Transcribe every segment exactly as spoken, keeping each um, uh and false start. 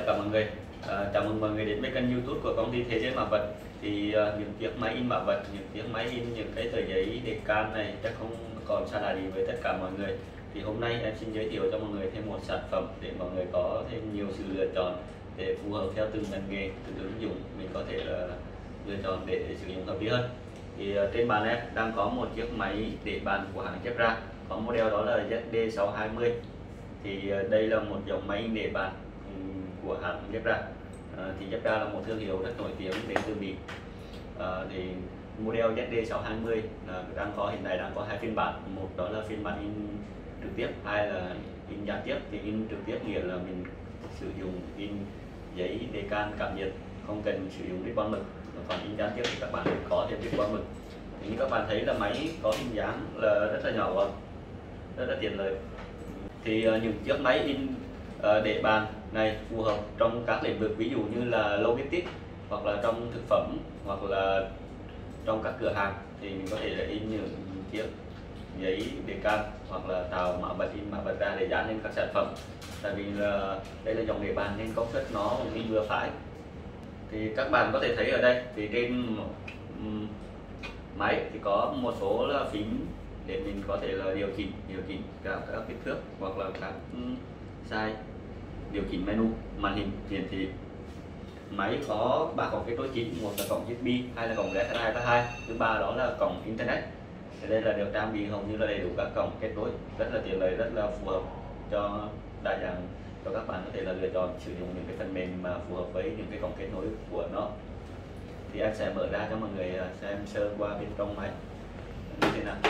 tất cả mọi người. À, chào mừng mọi người đến với kênh YouTube của công ty Thế Giới Mạ Vật. Thì uh, những chiếc máy in mạ vật, những chiếc máy in những cái tờ giấy đề can này chắc không còn xa lạ gì với tất cả mọi người. Thì hôm nay em xin giới thiệu cho mọi người thêm một sản phẩm để mọi người có thêm nhiều sự lựa chọn để phù hợp theo từng ngành nghề, từng ứng dụng mình có thể là lựa chọn để, để sử dụng hợp lý hơn. Thì uh, trên bàn em đang có một chiếc máy để bàn của hãng Zebra, có model đó là Z D sáu hai mươi. Thì uh, đây là một dòng máy in để bàn um, của hãng Zebra. À, thì Zebra là một thương hiệu rất nổi tiếng đến từ Mỹ. À, thì model Z D sáu hai mươi là đang có hiện nay đang có hai phiên bản, một đó là phiên bản in trực tiếp, hai là in gián tiếp. Thì in trực tiếp nghĩa là mình sử dụng in giấy đề can cảm nhiệt, không cần sử dụng ribbon mực. Còn in gián tiếp thì các bạn có thêm ribbon mực. Thì như các bạn thấy là máy có hình dáng là rất là nhỏ gọn, rất là tiện lợi. Thì uh, những chiếc máy in uh, để bàn này phù hợp trong các lĩnh vực, ví dụ như là logistics, hoặc là trong thực phẩm, hoặc là trong các cửa hàng. Thì mình có thể là in những chiếc giấy đề can hoặc là tạo mã vật, in mã vật ra để dán lên các sản phẩm. Tại vì là đây là dòng để bàn nên công suất nó in vừa phải. Thì các bạn có thể thấy ở đây thì trên um, máy thì có một số là phím để mình có thể là điều chỉnh điều chỉnh các các kích thước hoặc là các um, size, điều chỉnh menu. Màn hình hiển thị máy có ba cổng kết nối chính, một là cổng u ét bê, hai là cổng Wi-Fi hai, hai thứ ba đó là cổng internet. Thì đây là được trang bị hầu như là đầy đủ các cổng kết nối, rất là tiện lợi, rất là phù hợp cho đa dạng, cho các bạn có thể là lựa chọn sử dụng những cái phần mềm mà phù hợp với những cái cổng kết nối của nó. Thì em sẽ mở ra cho mọi người xem sơ qua bên trong máy như thế nào.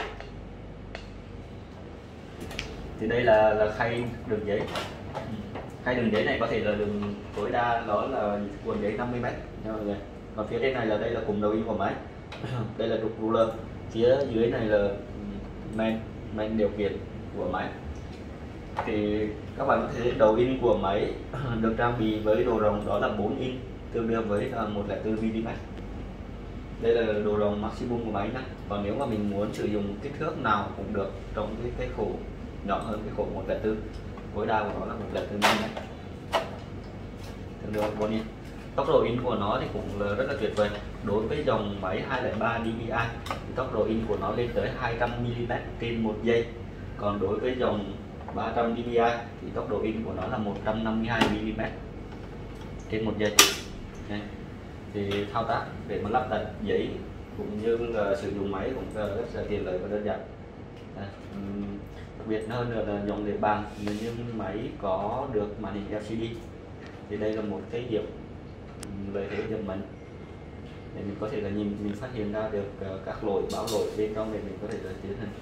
Thì đây là là khay đường giấy. Khay đường giấy này có thể là đường tối đa đó là cuộn giấy năm mươi mét nha mọi người. Còn phía trên này là đây là cụm đầu in của máy. Đây là trục ruler. Phía dưới này là main main điều khiển của máy. Thì các bạn có thấy đầu in của máy được trang bị với độ rộng đó là bốn inch, tương đương với một phẩy không bốn mi li mét. Đây là độ rộng maximum của máy nhé. Còn nếu mà mình muốn sử dụng kích thước nào cũng được trong cái cái khổ nhỏ hơn cái khổ một phẩy bốn, tối đa của nó là một phẩy không mi li mét, tương đương bốn inch. Tốc độ in của nó thì cũng là rất là tuyệt vời. Đối với dòng máy hai không ba đê pê i thì tốc độ in của nó lên tới hai trăm mi li mét trên một giây. Còn đối với dòng ba trăm đê pê i thì tốc độ in của nó là một trăm năm mươi hai mi li mét trên một giây. Đây. Thì thao tác để mà lắp đặt giấy cũng như là sử dụng máy cũng rất là tiện lợi và đơn giản. Đây. Đặc biệt hơn nữa là dòng để bàn, nếu như máy có được màn hình lờ xê đê thì đây là một cái điểm lợi thế điểm mạnh để mình có thể là nhìn mình phát hiện ra được các lỗi báo lỗi bên trong để mình có thể là tiến hành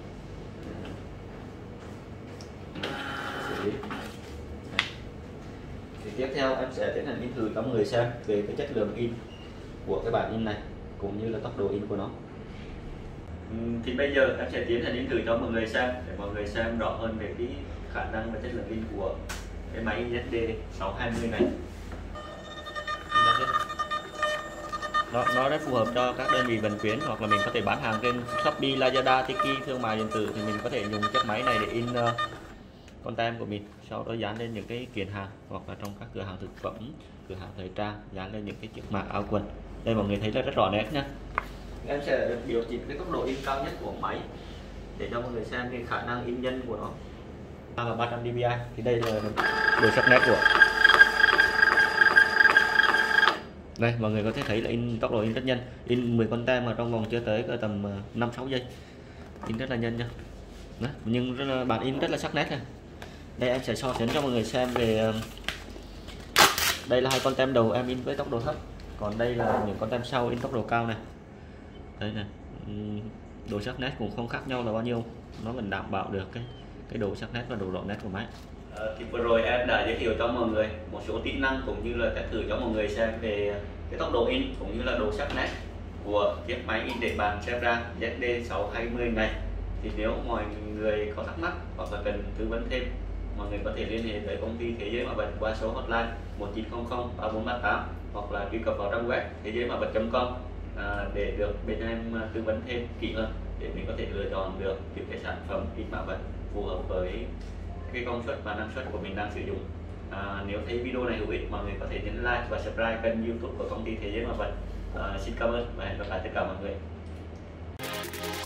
xử lý. Thì tiếp theo em sẽ tiến hành in thử cho mọi người xem về cái chất lượng in của cái bản in này cũng như là tốc độ in của nó. Thì bây giờ em sẽ tiến hành in thử cho mọi người xem để mọi người xem rõ hơn về cái khả năng và chất lượng in của cái máy Z D sáu hai mươi này. Nó, nó rất phù hợp cho các đơn vị vận chuyển, hoặc là mình có thể bán hàng trên Shopee, Lazada, Tiki, thương mại điện tử. Thì mình có thể dùng chiếc máy này để in uh, content của mình, sau đó dán lên những cái kiện hàng, hoặc là trong các cửa hàng thực phẩm, cửa hàng thời trang, dán lên những cái chiếc mạc áo quần. Đây mọi người thấy là rất rõ nét nhá. Em sẽ điều chỉnh cái tốc độ in cao nhất của máy để cho mọi người xem cái khả năng in nhanh của nó. Và ba trăm đê pê i thì đây là độ sắc nét của. Đây mọi người có thể thấy là in tốc độ in rất nhanh, in mười con tem mà trong vòng chưa tới cỡ tầm năm sáu giây, in rất là nhanh nha. Đó, nhưng rất là, bản in rất là sắc nét này. Đây em sẽ so sánh cho mọi người xem về đây là hai con tem đầu em in với tốc độ thấp, còn đây là những con tem sau in tốc độ cao này. Đây này, độ sắc nét cũng không khác nhau là bao nhiêu, nó vẫn đảm bảo được cái cái độ sắc nét và độ rõ nét của máy. Thì vừa rồi em đã giới thiệu cho mọi người một số tính năng cũng như là test thử cho mọi người xem về cái tốc độ in cũng như là độ sắc nét của chiếc máy in để bàn Zebra Z D sáu hai mươi này. Thì nếu mọi người có thắc mắc hoặc là cần tư vấn thêm, mọi người có thể liên hệ với công ty Thế Giới Mạ Vật qua số hotline một chín không không ba bốn ba tám, hoặc là truy cập vào trang web thế giới mạ vật chấm com à, để được bên em tư vấn thêm kỹ hơn để mình có thể lựa chọn được những cái sản phẩm in mạ vật phù hợp với cái công suất và năng suất của mình đang sử dụng. À, nếu thấy video này hữu ích, mọi người có thể nhấn like và subscribe kênh YouTube của công ty Thế Giới Ma Vật. À, xin cảm ơn và hẹn gặp lại tất cả mọi người.